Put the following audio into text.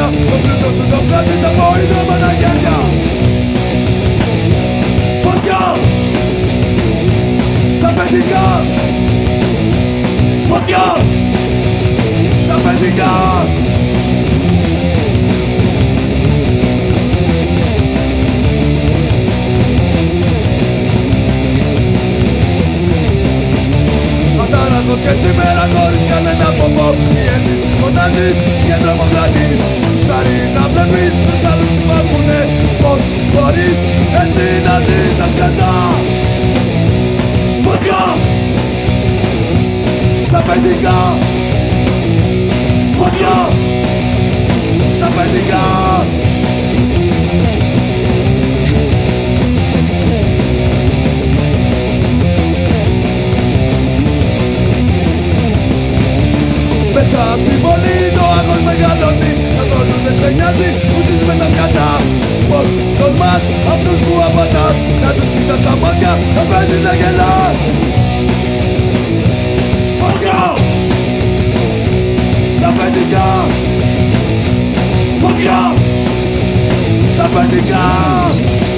το πλούτο σου το κράτης από ιδρυμένα χέρια. Φωτιά στα παιδικά, φωτιά στα παιδικά. Ατάνατος και σήμερα χωρίς κανένα φόβο, πιέζεις, φωνάζεις και τρομοκρατείς. Σταρείς να βλέπεις τους άλλους που υπάρχουνε, πως μπορείς έτσι να ζεις τα σκατά. Φωτιά στα παιδικά, φωτιά στα παιδικά. Μέσα στη φωνή το άγχος μεγαλώνει, καθόλου δεν σε νοιάζει που ζεις μέσα σκατά. Πως τολμάς αυτούς που απατάς, να τους κοιτάς στα μάτια, να παίζεις να γελάς. Φωτιά στα παιδικά, φωτιά στα παιδικά.